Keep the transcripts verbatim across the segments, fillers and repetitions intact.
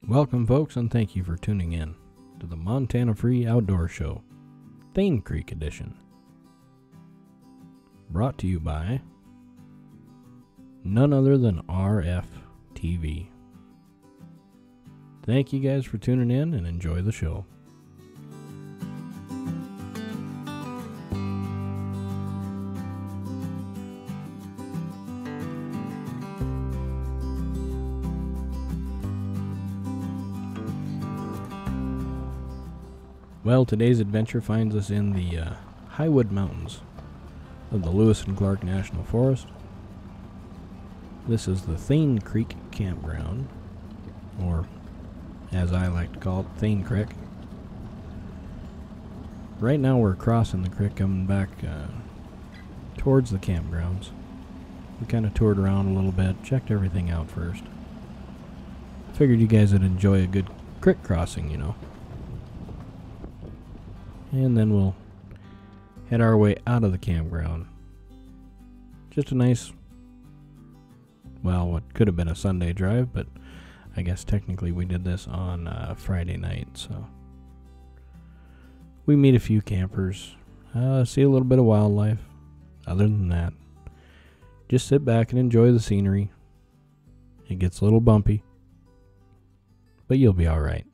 Welcome, folks, and thank you for tuning in to the Montana Free Outdoor Show, Thain Creek Edition. Brought to you by none other than R F T V. Thank you guys for tuning in and enjoy the show. Well, today's adventure finds us in the uh, Highwood Mountains of the Lewis and Clark National Forest. This is the Thain Creek Campground, or as I like to call it, Thain Creek. Right now we're crossing the creek coming back uh, towards the campgrounds. We kind of toured around a little bit, checked everything out first. Figured you guys would enjoy a good creek crossing, you know. And then we'll head our way out of the campground. Just a nice, well, what could have been a Sunday drive, but I guess technically we did this on uh, Friday night, so. We meet a few campers, uh, see a little bit of wildlife. Other than that, just sit back and enjoy the scenery. It gets a little bumpy, but you'll be alright.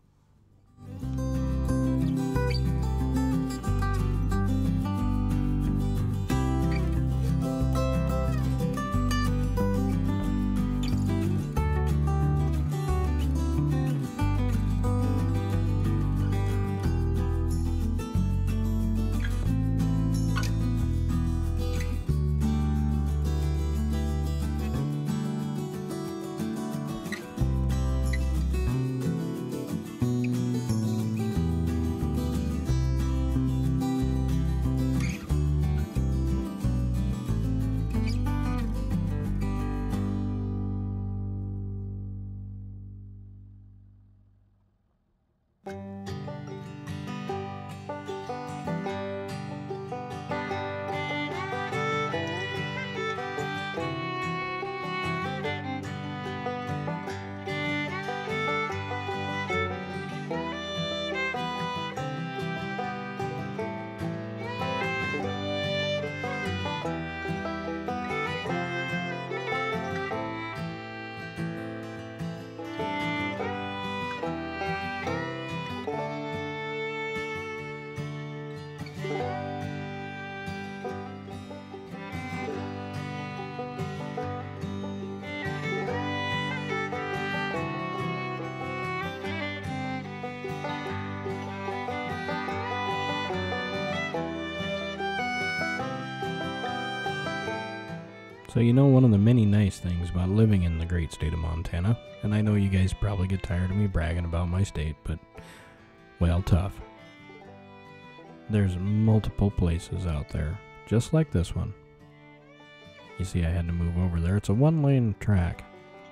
So you know, one of the many nice things about living in the great state of Montana, and I know you guys probably get tired of me bragging about my state, but, well, tough. There's multiple places out there, just like this one. You see, I had to move over there. It's a one-lane track.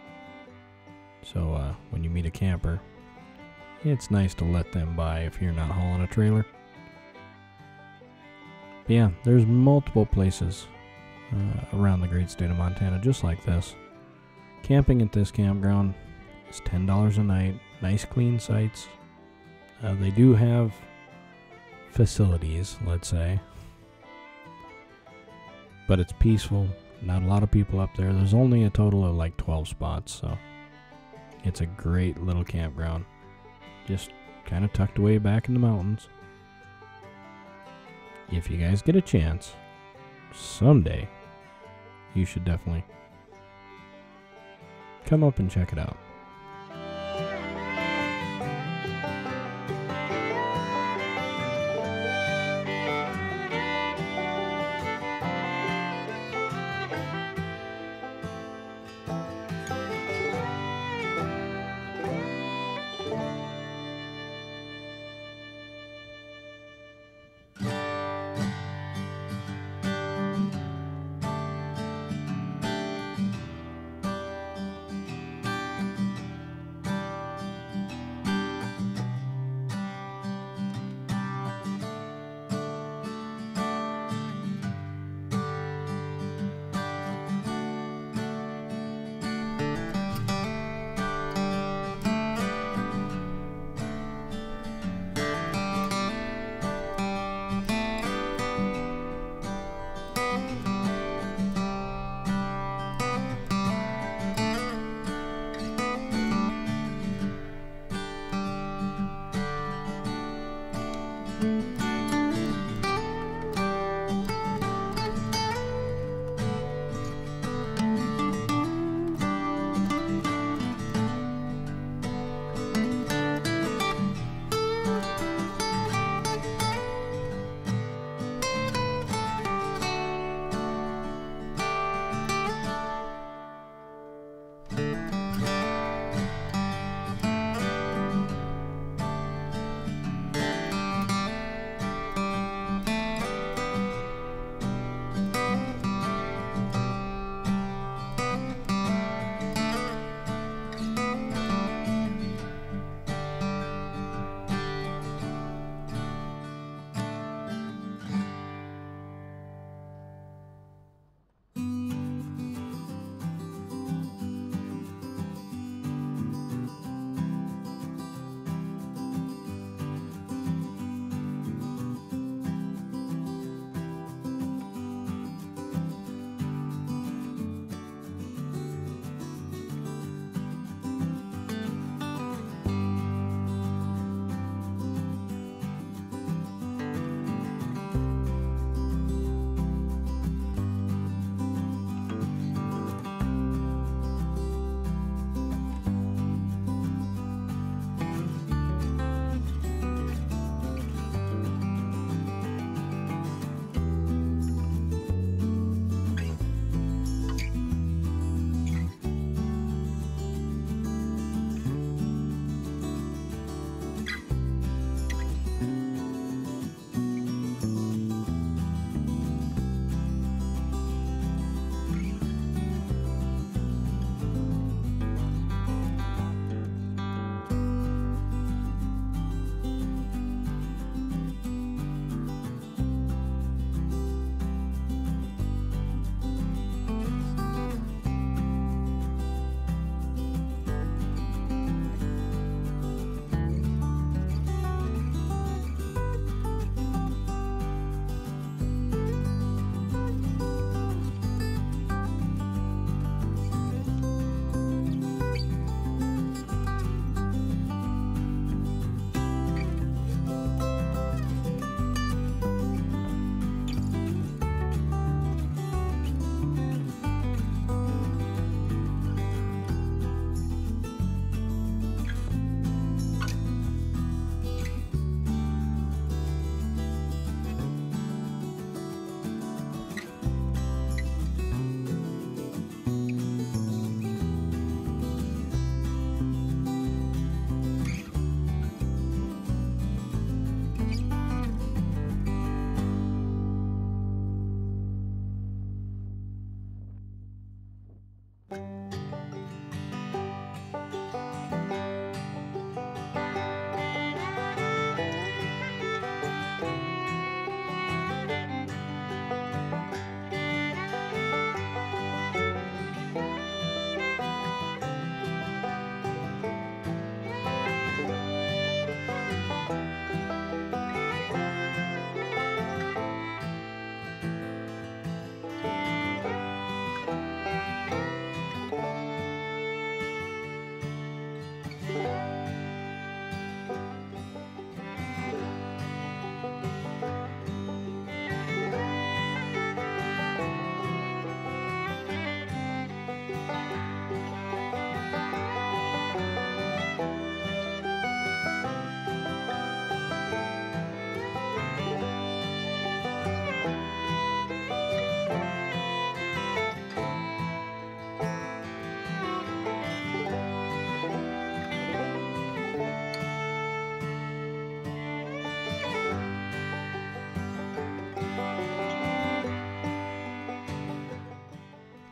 So uh, when you meet a camper, it's nice to let them by if you're not hauling a trailer. But yeah, there's multiple places Uh, around the great state of Montana, just like this. Camping at this campground is ten dollars a night. Nice clean sites. Uh, they do have facilities, let's say, but it's peaceful. Not a lot of people up there. There's only a total of like twelve spots, so it's a great little campground, just kind of tucked away back in the mountains. If you guys get a chance someday, you should definitely come up and check it out.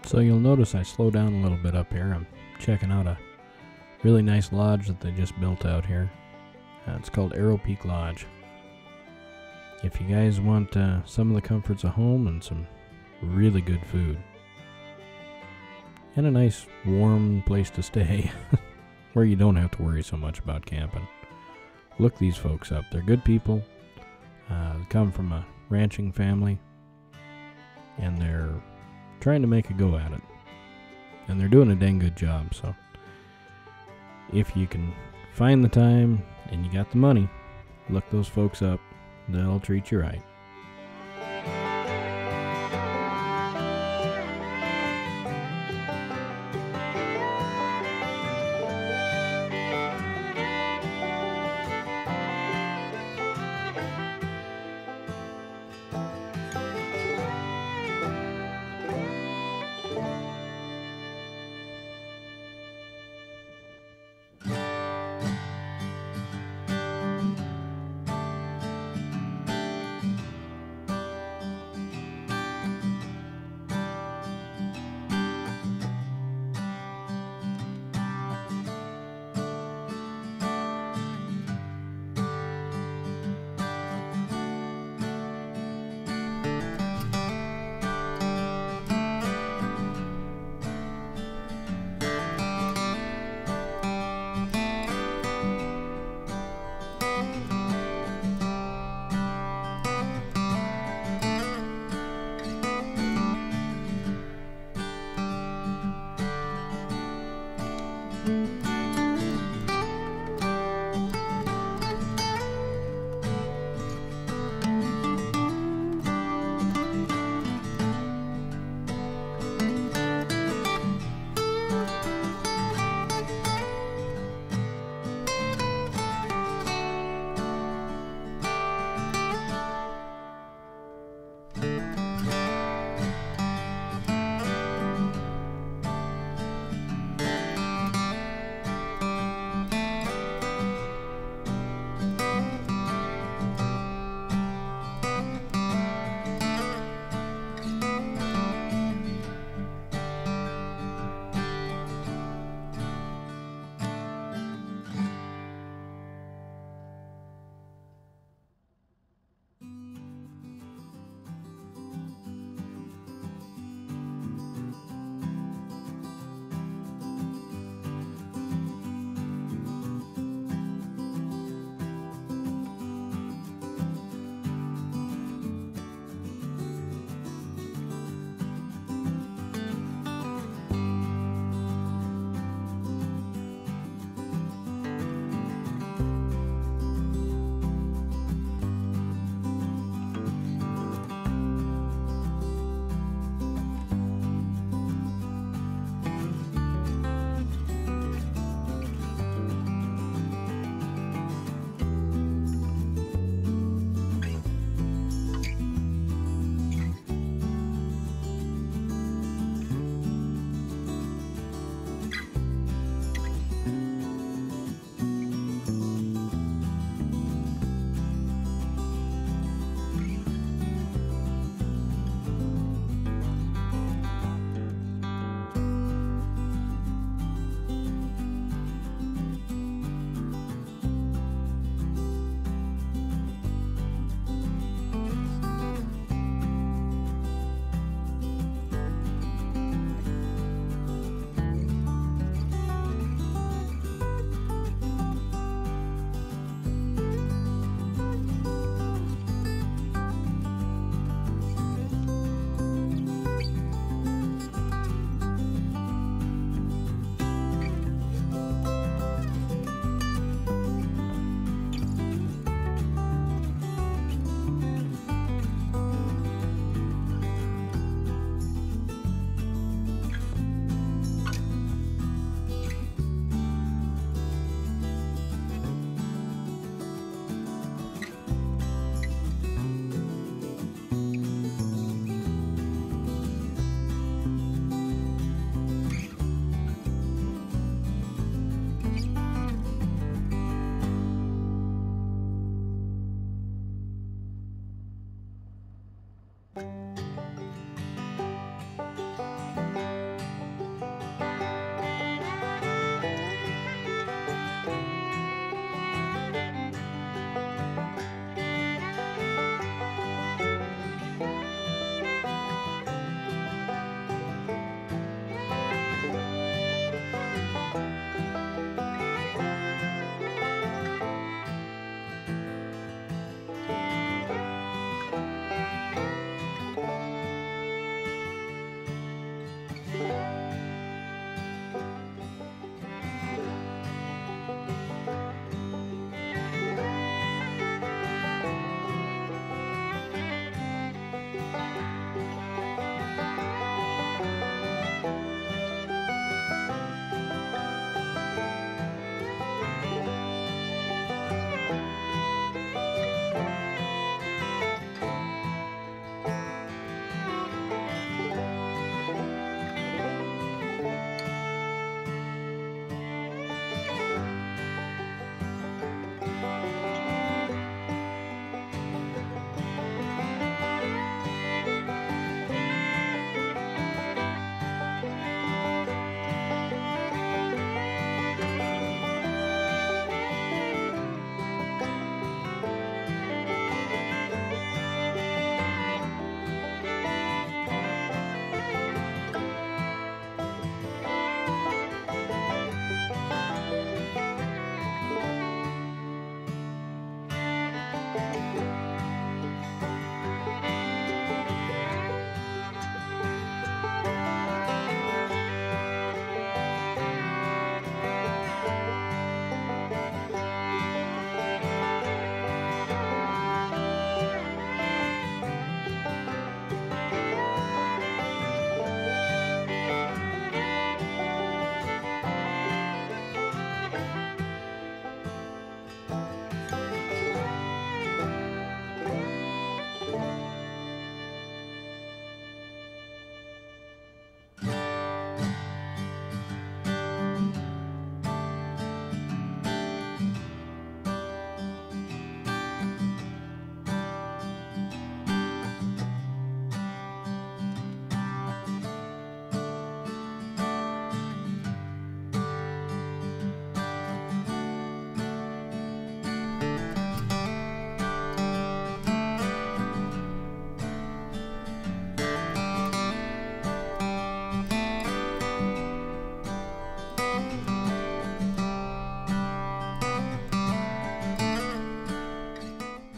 So you'll notice I slow down a little bit up here. I'm checking out a really nice lodge that they just built out here. Uh, it's called Arrow Peak Lodge. If you guys want uh, some of the comforts of home and some really good food, and a nice warm place to stay where you don't have to worry so much about camping, look these folks up. They're good people. Uh, they come from a ranching family, and they're trying to make a go at it, and they're doing a dang good job. So if you can find the time and you got the money, look those folks up. They'll treat you right.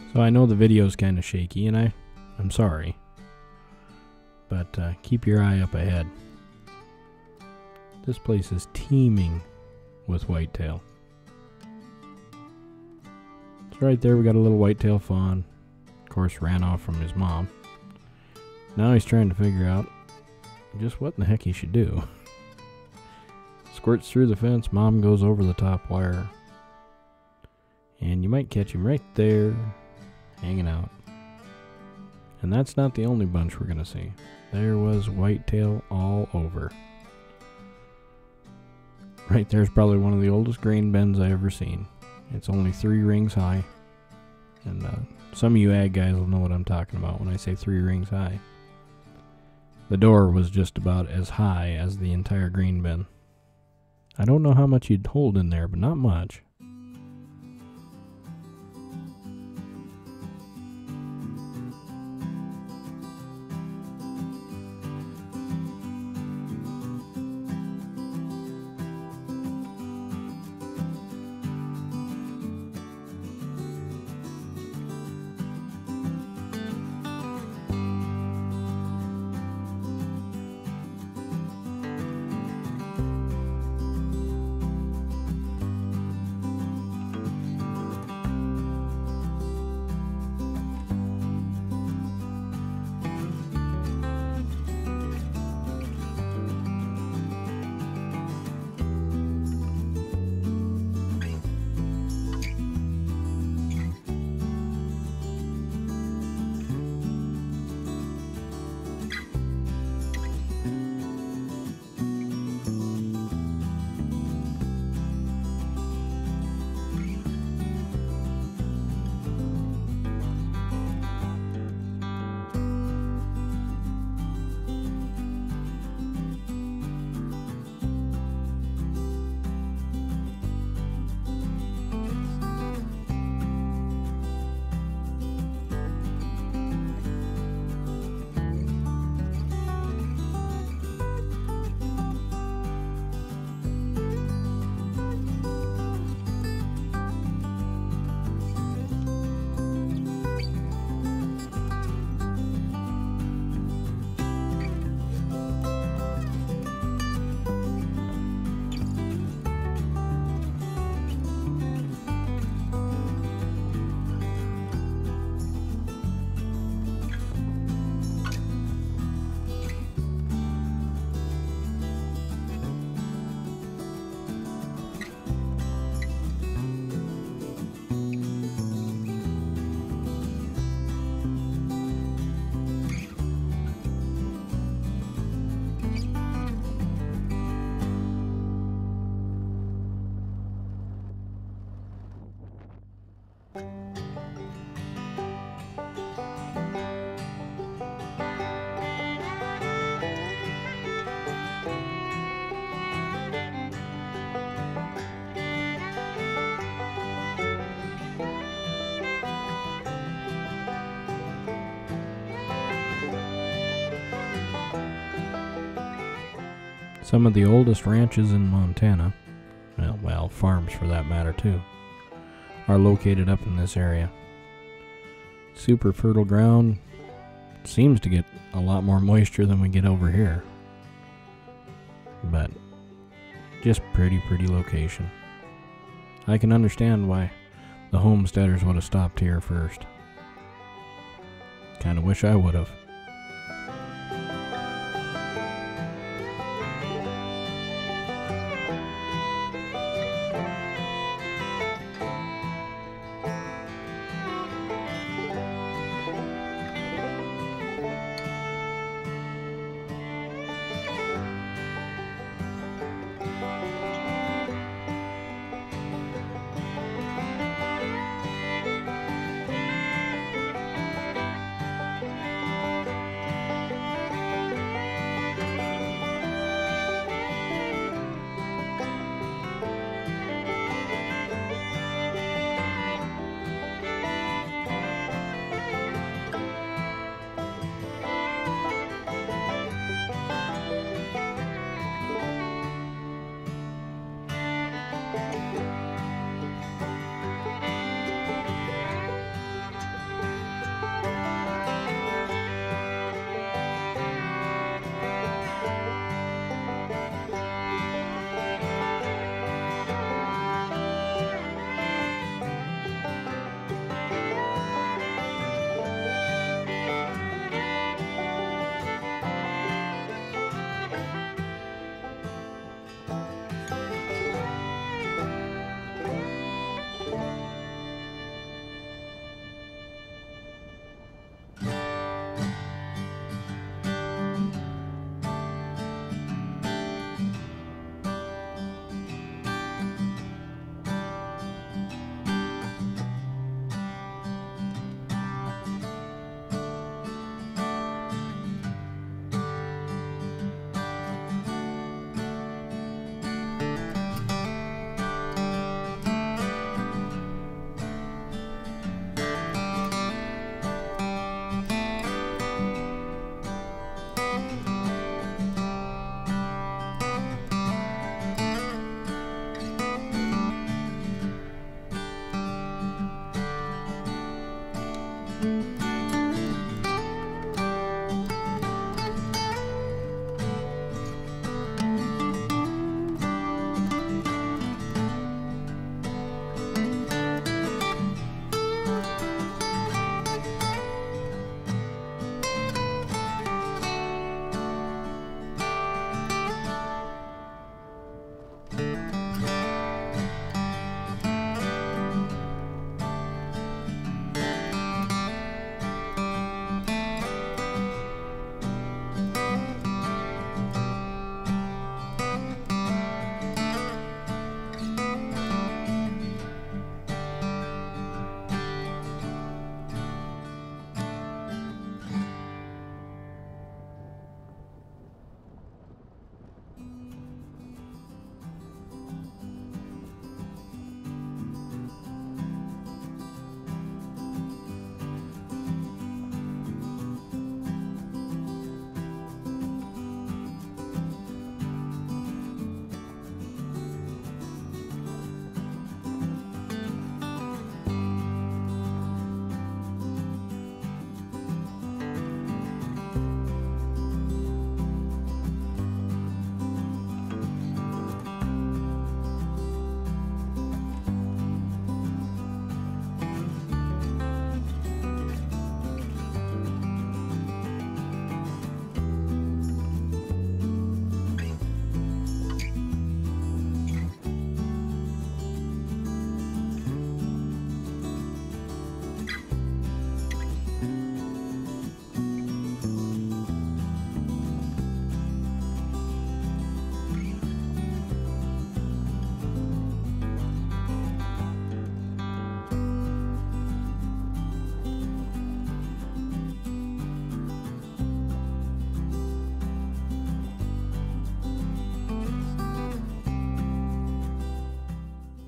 So I know the video's kind of shaky, and I, I'm sorry. But uh, keep your eye up ahead. This place is teeming with whitetail. So right there we got a little whitetail fawn. Of course, ran off from his mom. Now he's trying to figure out just what in the heck he should do. Squirts through the fence, mom goes over the top wire. And you might catch him right there, hanging out. And that's not the only bunch we're going to see. There was whitetail all over. Right there's probably one of the oldest grain bins I ever seen. It's only three rings high. And uh, some of you ag guys will know what I'm talking about when I say three rings high. The door was just about as high as the entire grain bin. I don't know how much you'd hold in there, but not much. Some of the oldest ranches in Montana, well, well, farms for that matter too, are located up in this area. Super fertile ground, seems to get a lot more moisture than we get over here. But just pretty, pretty location. I can understand why the homesteaders would have stopped here first. Kinda wish I would have.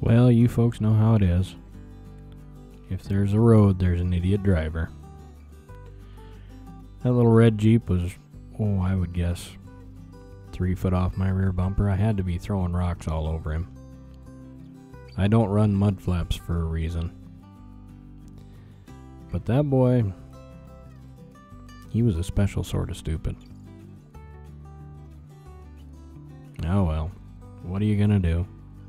Well, you folks know how it is. If there's a road, there's an idiot driver. That little red Jeep was, oh, I would guess, three foot off my rear bumper. I had to be throwing rocks all over him. I don't run mud flaps for a reason. But that boy, he was a special sort of stupid. Oh well, what are you gonna do?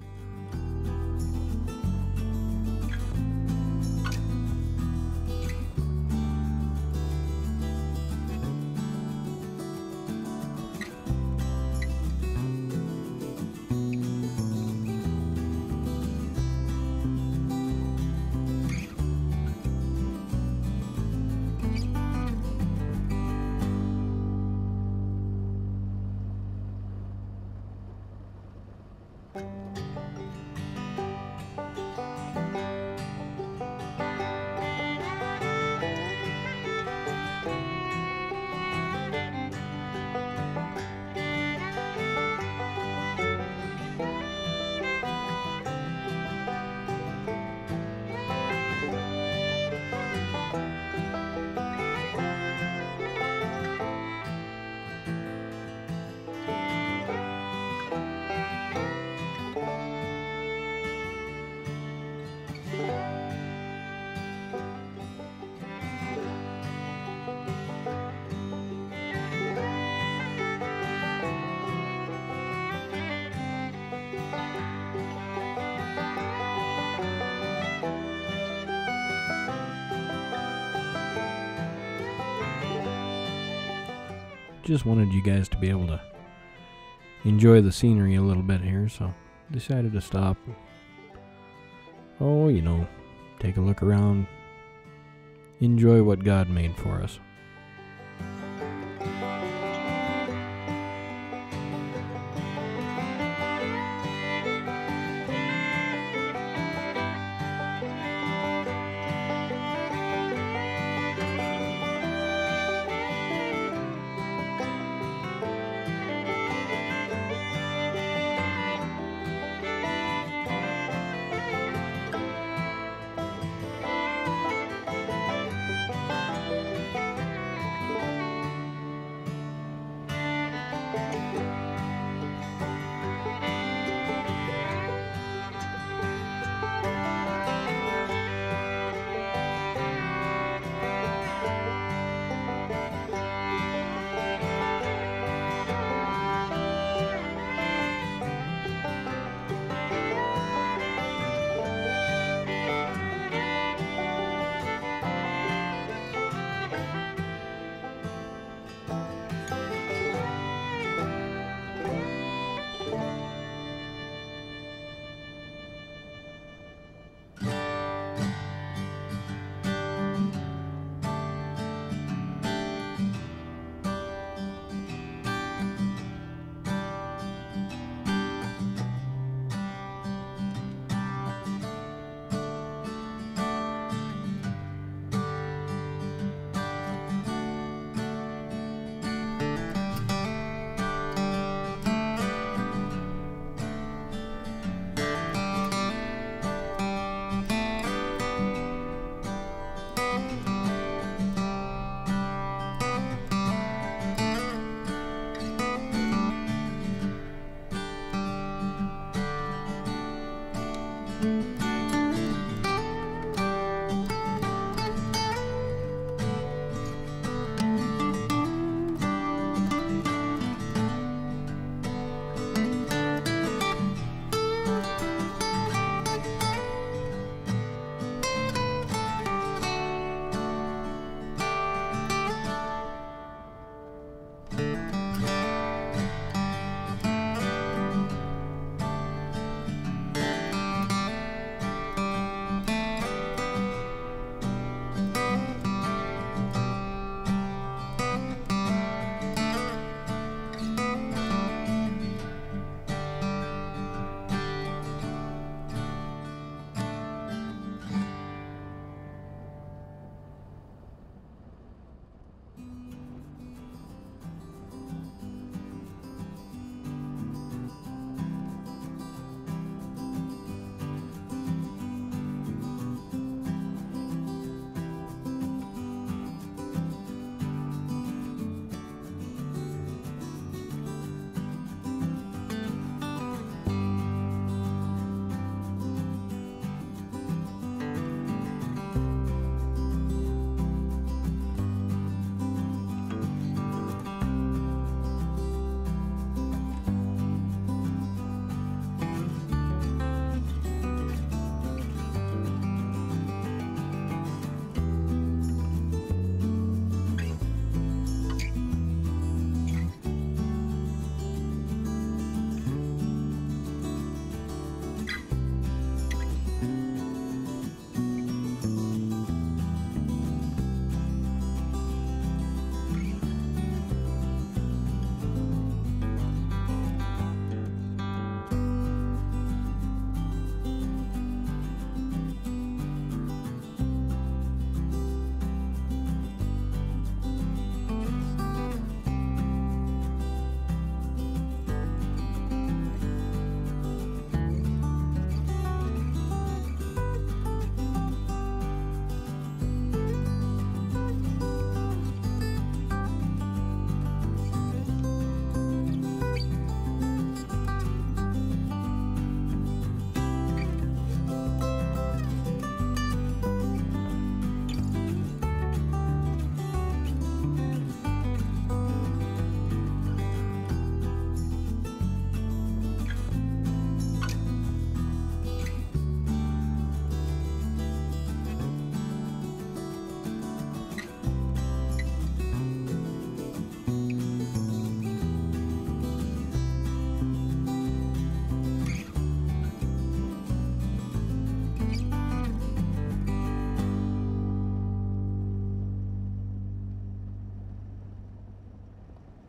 Just wanted you guys to be able to enjoy the scenery a little bit here, so decided to stop. Oh, you know, take a look around, enjoy what God made for us.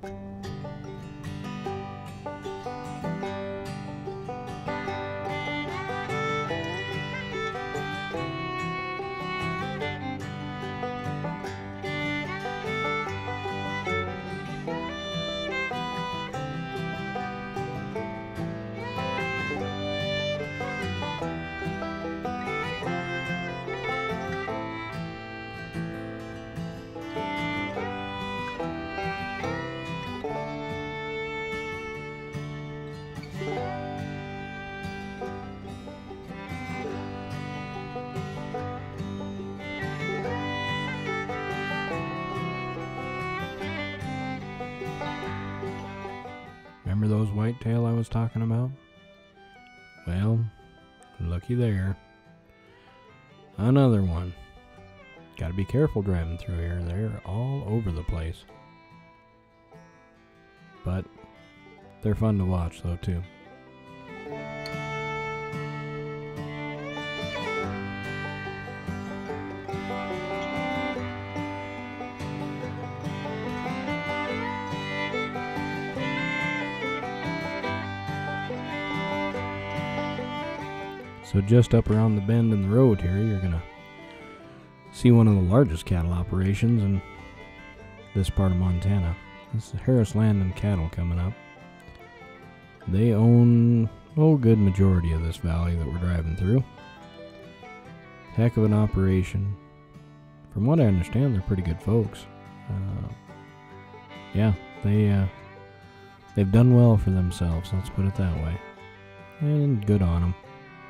Remember those whitetail I was talking about? Well, looky there. Another one. Gotta be careful driving through here. They're all over the place. But they're fun to watch though too. So just up around the bend in the road here, you're going to see one of the largest cattle operations in this part of Montana. This is Harris Land and Cattle coming up. They own, oh, good majority of this valley that we're driving through. Heck of an operation. From what I understand, they're pretty good folks. Uh, yeah, they, uh, they've done well for themselves, let's put it that way. And good on them.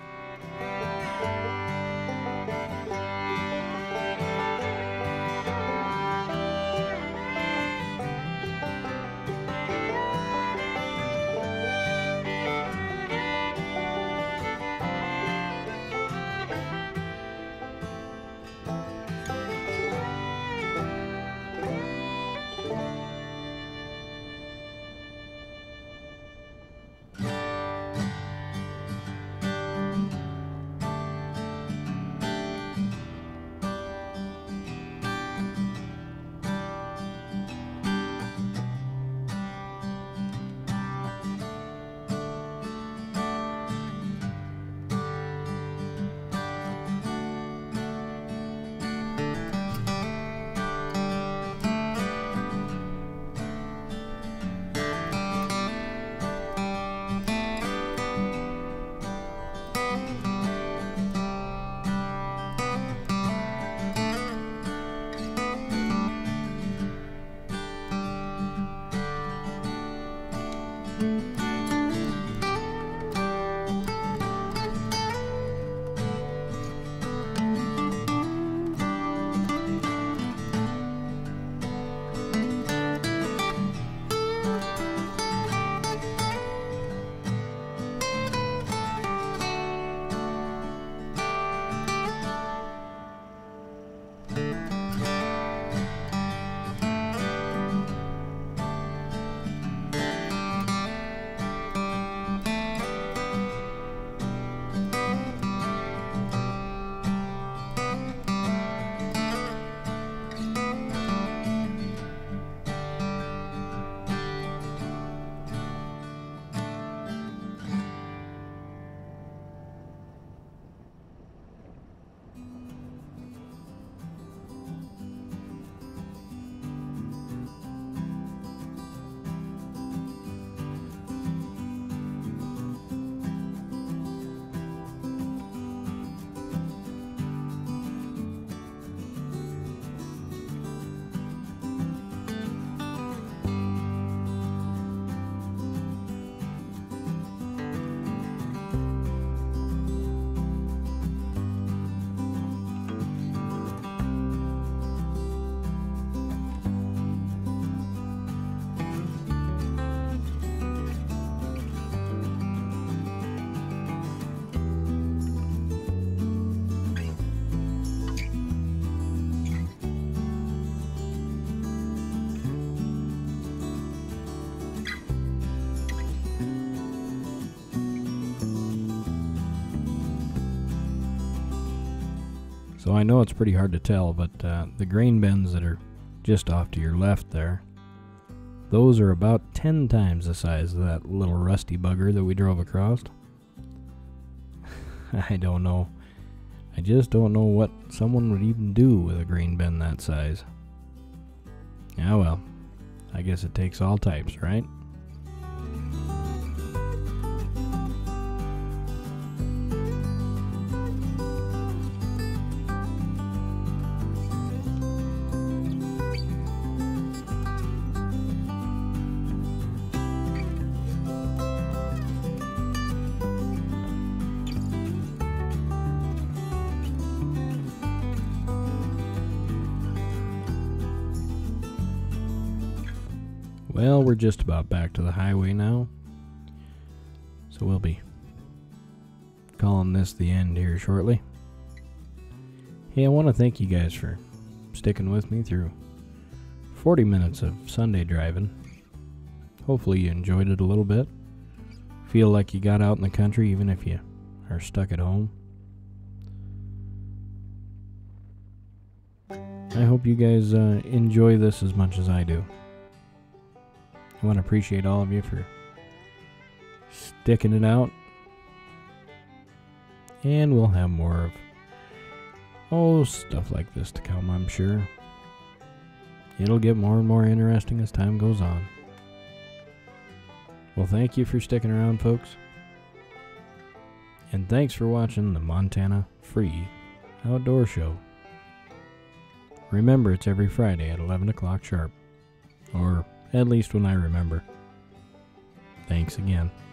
So I know it's pretty hard to tell, but uh, the grain bins that are just off to your left there, Those are about ten times the size of that little rusty bugger that we drove across. I don't know. I just don't know what someone would even do with a grain bin that size. Yeah, well, I guess it takes all types, right? Well, we're just about back to the highway now, so we'll be calling this the end here shortly. Hey, I want to thank you guys for sticking with me through forty minutes of Sunday driving. Hopefully you enjoyed it a little bit. Feel like you got out in the country even if you are stuck at home. I hope you guys uh, enjoy this as much as I do. I want to appreciate all of you for sticking it out. And we'll have more of, oh, stuff like this to come, I'm sure. It'll get more and more interesting as time goes on. Well, thank you for sticking around, folks. And thanks for watching the Montana Free Outdoor Show. Remember, it's every Friday at eleven o'clock sharp. Or at least when I remember. Thanks again.